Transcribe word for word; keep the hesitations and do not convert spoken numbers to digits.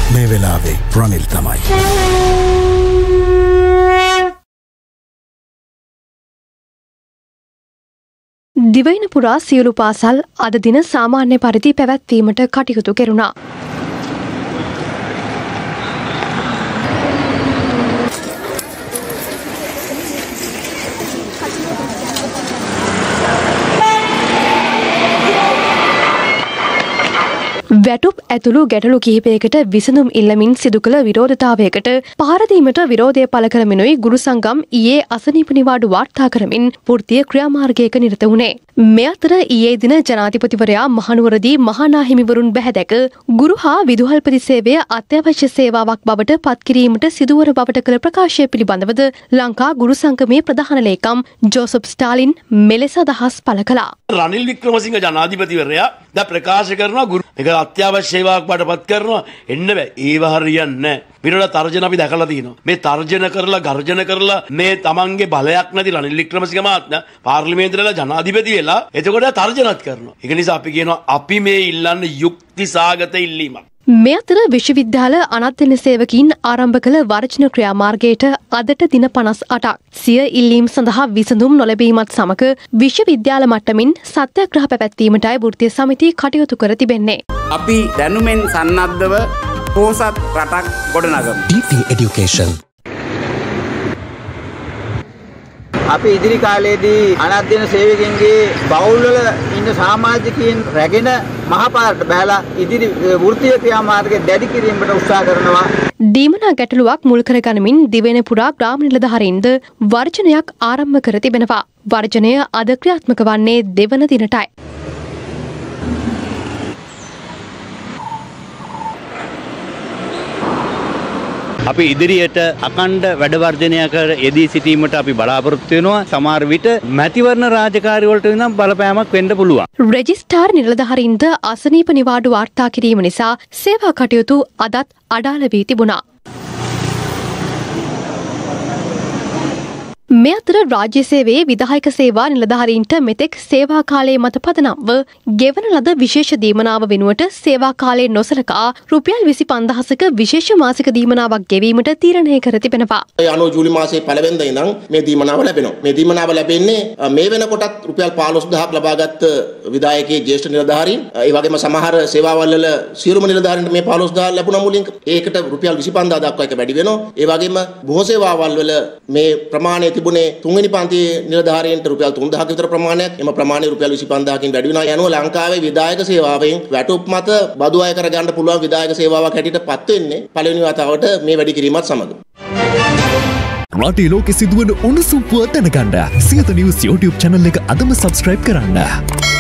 මේ වෙලාවේ රනිල් තමයි. දිවයින පුරා සියලු පාසල් අද දින සාමාන්‍ය පරිදි පැවැත්වීමට කටයුතු කෙරුණා. වැටුප් ඇතුළු ගැටලු කිහිපයකට විසඳුම් ඉල්ලමින් සිදු කළ විරෝධතාවයකට පහර දීමට විරෝධය පළ කරමිනුයි ගුරු සංගම් ඊයේ අසනීප නිවාඩු වාර්තා කරමින් වෘත්තීය ක්‍රියාමාර්ගයක නිරත වුණේ. මේ අතර ඊයේ දින ජනාධිපතිවරයා මහනුවරදී මහා හිමිවරුන් බැහැදැක ගුරු හා විදුහල්පති සේවය අත්‍යවශ්‍ය සේවාවක් බවට පත්කිරීමට සිදුවන බවට කළ ප්‍රකාශය පිළිබඳවද ලංකා ගුරු සංගමේ ප්‍රධාන ලේකම් ජෝසප් ස්ටාලින් මෙලෙස අදහස් පළ කළා. රනිල් වික්‍රමසිංහ ජනාධිපතිවරයා දැන් ප්‍රකාශ කරනවා ගුරු ඒක අත්‍යවශ්‍ය සේවාවක් බවටපත් කරනවා එන්න බෑ ඒව හරියන්නේ නැහැ. විරෝධ තර්ජන අපි දැකලා තියෙනවා. මේ තර්ජන කරලා ගර්ජන කරලා මේ තමන්ගේ බලයක් නැති රනිල් වික්‍රමසිංහ මහත්මයා පාර්ලිමේන්තුවේලා ජනාධිපති වෙලා එතකොට තර්ජනත් කරනවා. ඒක නිසා අපි කියනවා අපි මේ ඉල්ලන්නේ යුක්ති සාගත ඉල්ලීමක්. මේ අතර විශ්වවිද්‍යාල අනධ්‍යයන සේවකීන් ආරම්භ කළ වර්ජන ක්‍රියාමාර්ගයට අදට දින පනස් අටක් සිය ඉල්ලීම් සඳහා විසඳුම් නොලැබීමත් සමග විශ්වවිද්‍යාල මට්ටමින් සත්‍යග්‍රහ පැවැත්වීමටයි වෘත්තීය සමිතිය කටයුතු කර තිබෙන්නේ. අපි දැනුමෙන් සන්නද්ධව පෝසත් රටක් ගොඩනගමු. ඩී පී Education. අපි ඉදිරි කාලයේදී අනධ්‍යයන සේවකයන්ගේ බෞල්වල ඉන්න සමාජිකයන් රැගෙන මහපාරට බැලලා ඉදිරි වෘත්තීය ක්‍රියාමාර්ගය දැඩි කිරීමට උත්සාහ කරනවා. දීමනා ගැටලුවක් මුල් කරගනිමින් දිවයින පුරා ග්‍රාම නිලධාරීන්ද වර්ජනයක් ආරම්භ කර තිබෙනවා. වර්ජනය අද ක්‍රියාත්මක වන්නේ දෙවන දිනටයි. අපි ඉදිරියට අකණ්ඩ වැඩ වර්ජනයක යෙදී සිටීමට අපි බලාපොරොත්තු වෙනවා. සමහර විට මැතිවරණ රාජකාරී වලට නම් බලපෑමක් වෙන්න පුළුවන්. රෙජිස්ට්‍රාර් නිලධාරීන්ද අසනීප නිවාඩු වාර්තා කිරීම නිසා සේවා කටයුතු අදත් අඩාල වී තිබුණා. මේ අතර රාජ්‍ය සේවයේ විධායක සේවා නිලධාරීන්ට මෙතෙක් සේවා කාලයේ මත පදනම්ව ගෙවන ලද විශේෂ දීමනාව වෙනුවට සේවා කාලයේ නොසලකා රුපියල් විසි පන්දහසක විශේෂ මාසික දීමනාවක් ගෙවීමට තීරණය කර තිබෙනවා. යනෝ ජූලි මාසයේ පළවෙනිදා ඉඳන් මේ දීමනාව ලැබෙනවා. මේ දීමනාව ලැබෙන්නේ මේ වෙනකොටත් රුපියල් පහළොස් දහසක් ලබාගත් විධායකයේ ජ්‍යෙෂ්ඨ නිලධාරීන් ඒ වගේම සමහර සේවාවල් වල සියලුම නිලධාරීන්ට මේ පහළොස් දහස් ලැබුණා මුලින්. ඒකට රුපියල් විසි පන්දාස් දක්වා එක වැඩි වෙනවා. ඒ වගේම බොහෝ සේවාවල් වල මේ ප්‍රමාණය තිබුණේ තුන්වෙනි පන්තියේ නිලධාරීන්ට රුපියල් තුන් දහසක විතර ප්‍රමාණයක්. එම ප්‍රමාණය රුපියල් විසි පන්දාසකින් වැඩි වෙනවා. යනුව ලංකාවේ විධායක සේවාවෙන් වැටුප් මත බදු අය කර ගන්න පුළුවන් විධායක සේවාවක් හැටියට පත් වෙන්නේ පළවෙනි වතාවට මේ වැඩි කිරීමත් සමග. රටේ ලෝකෙ සිදුවන උණුසුම් පුවත් දැනගන්න සියත නිවුස් YouTube channel එක අදම subscribe කරන්න.